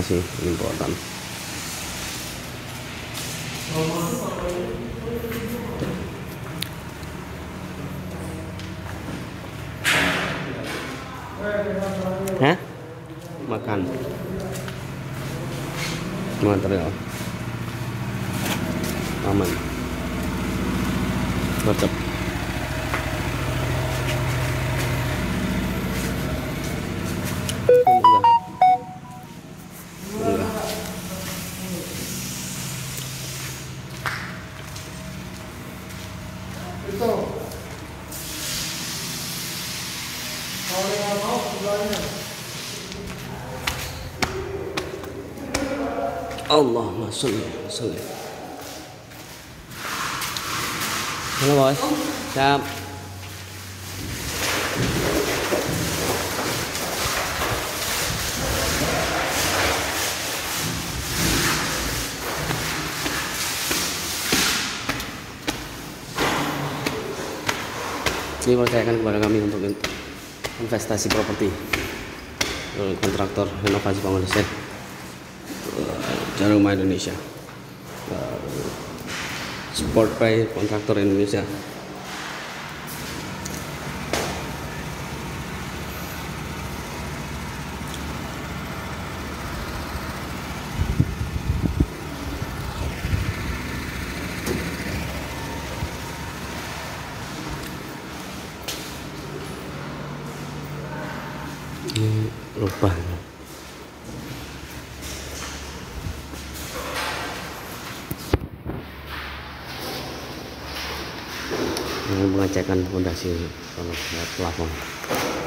fondasi important. Hah? Makan material aman, cocok. Allahumma sholli. Halo bos, siap. Dipercayakan kepada kami untuk investasi properti, kontraktor renovasi bangunan set Jarum Indonesia, support by kontraktor Indonesia. Lupa mengecekkan fondasi plafon.